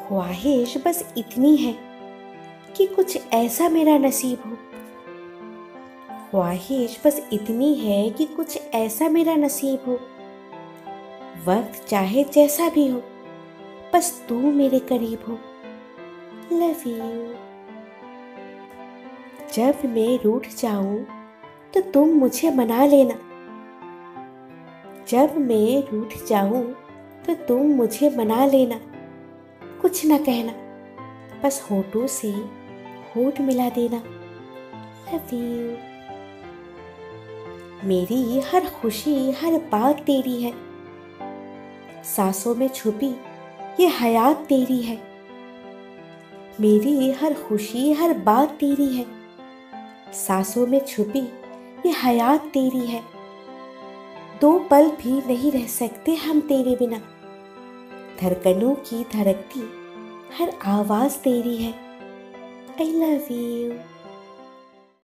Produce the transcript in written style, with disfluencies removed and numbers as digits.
ख्वाहिश बस इतनी है कि कुछ ऐसा मेरा नसीब हो। ख्वाहिश बस इतनी है कि कुछ ऐसा मेरा नसीब हो। वक्त चाहे जैसा भी हो, बस तू मेरे करीब हो। Love you. जब मैं रूठ जाऊं तो तुम मुझे मना लेना। जब मैं रूठ जाऊं तो तुम मुझे मना लेना। कुछ ना कहना, बस होठों से होठ मिला देना। Love you. मेरी हर खुशी हर बात तेरी है। सांसों में छुपी ये हयात तेरी है। मेरी हर खुशी हर बात तेरी है। सांसों में छुपी ये हयात तेरी है। दो पल भी नहीं रह सकते हम तेरे बिना। धड़कनों की धड़कती हर आवाज तेरी है। I love you.